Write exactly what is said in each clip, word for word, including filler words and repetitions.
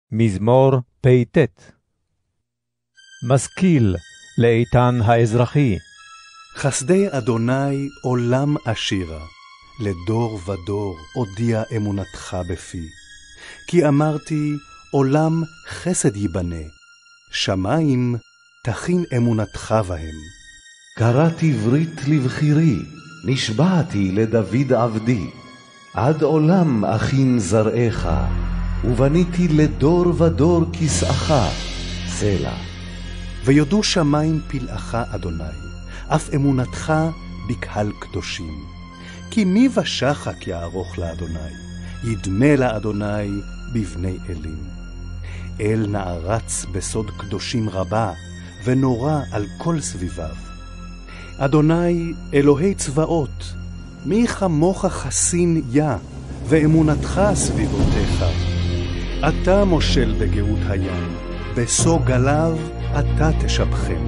מזמור פ"ט. משכיל לאיתן האזרחי. חסדי אדוני עולם עשירה, לדור ודור הודיע אמונתך בפי. כי אמרתי, עולם חסד ייבנה, שמיים תכין אמונתך בהם. קראתי ברית לבחירי, נשבעתי לדוד עבדי, עד עולם אכין זרעך, ובניתי לדור ודור כסאך, סלע. ויודו שמיים פלאך אדוני, אף אמונתך בקהל קדושים. כי מי ושחק יערוך לאדוני, ידמה לאדוני בבני אלים. אל נערץ בסוד קדושים רבה, ונורא על כל סביביו. אדוני אלוהי צבאות, מי כמוך חסין יה, ואמונתך סביבותיך. אתה מושל בגאות הים, בסוג גליו אתה תשבחם.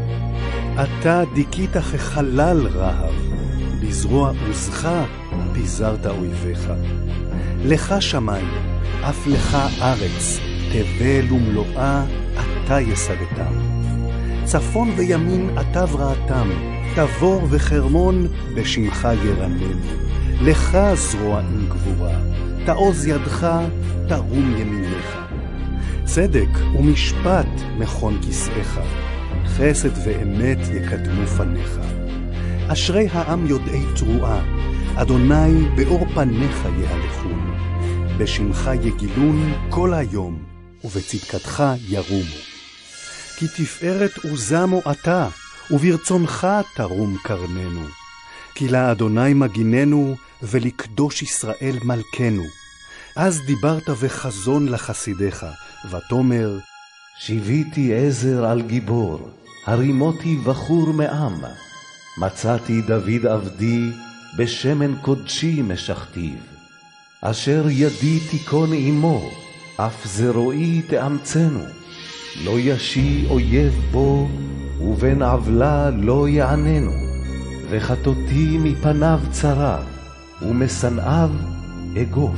אתה דיכית כחלל רהב, בזרוע עוזך פיזרת אויביך. לך שמיים, אף לך ארץ, תבל ומלואה אתה יסדתם. צפון וימין אתה בראתם, תבור וחרמון בשמך ירנן. לך זרוע עם גבורה, תעוז ידך, תרום ימיניך. צדק ומשפט מכון כסאיך, חסד ואמת יקדמו פניך. אשרי העם יודעי תרועה, אדוני באור פניך יהלכון. בשמך יגילון כל היום, ובצדקתך ירומו. כי תפארת עוזמו אתה, וברצונך תרום קרננו. כי לאדוני מגיננו, ולקדוש ישראל מלכנו. אז דיברת וחזון לחסידיך, ותאמר, שיביתי עזר על גיבור, הרימותי בחור מעם. מצאתי דוד עבדי, בשמן קודשי משכתיו. אשר ידי תיכון עמו, אף זרועי תאמצנו. לא ישי אויב בו, ובן עוולה לא יעננו. וחטאתי מפניו צרה, ומשנאיו אגוף.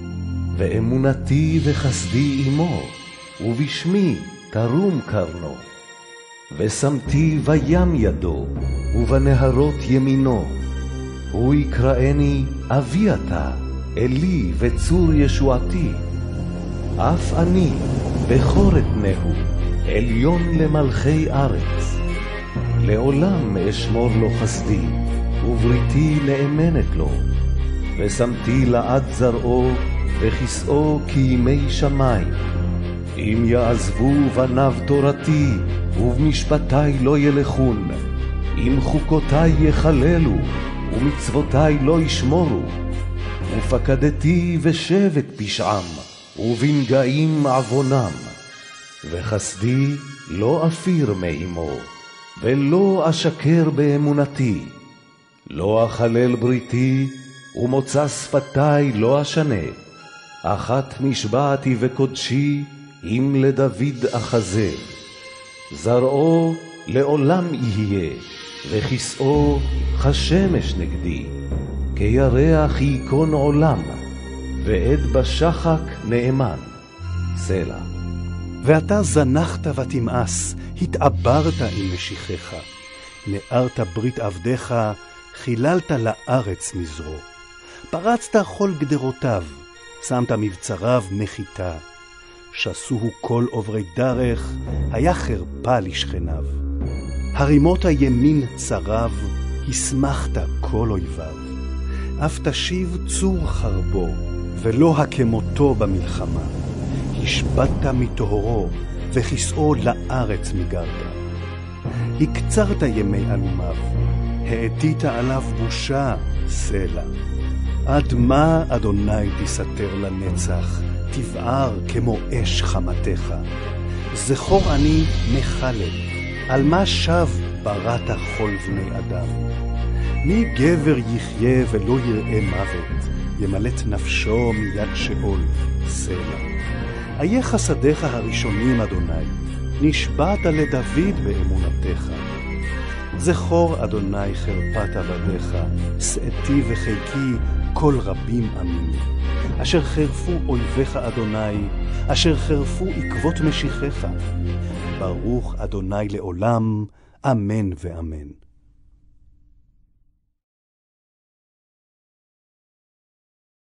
ואמונתי וחסדי עמו, ובשמי תרום קרנו. ושמתי בים ידו, ובנהרות ימינו. הוא יקראני אבי אתה, אלי וצור ישועתי. אף אני בכור אתנהו, עליון למלכי ארץ. לעולם אשמור לו חסדי, ובריתי נאמנת לו. ושמתי לעד זרעו, וכסאו כימי שמיים. אם יעזבו בניו תורתי, ובמשפטי לא ילכון. אם חוקותי יחללו, ומצוותי לא ישמורו. ופקדתי ושבט פשעם, ובנגעים עוונם. וחסדי לא אפיר מעמו, ולא אשקר באמונתי. לא אחלל בריתי, ומוצא שפתי לא אשנה. אחת נשבעתי וקודשי, אם לדוד אחזה. זרעו לעולם יהיה, וכסאו כשמש נגדי. כירח ייכון עולם, ועד בשחק נאמן. סלע. ואתה זנחת ותמאס, התעברת עם משיחך. נארת ברית עבדיך, חיללת לארץ מזרו. פרצת כל גדרותיו, שמת מבצריו מחיתה. שסוהו כל עוברי דרך, היה חרפה לשכניו. הרימות הימין צריו, הסמכת כל אויביו. אף תשיב צור חרבו, ולא הכמותו במלחמה. השבדת מטהרו, וכסאו לארץ מגרת. הקצרת ימי אלומיו, העתית עליו בושה, סלע. עד מה אדוני תסתר לנצח, תבער כמו אש חמתך. זכור אני מחלל, על מה שב בראת כל בני אדם. מי גבר יחיה ולא יראה מוות, ימלט נפשו מיד שאול, סלע. איה חסדיך הראשונים, אדוני, נשבעת לדוד באמונתך. זכור אדוני חרפת עבדיך, שאתי וחיקי כל רבים עמים. אשר חרפו אויביך אדוני, אשר חרפו עקבות משיחך. ברוך אדוני לעולם, אמן ואמן.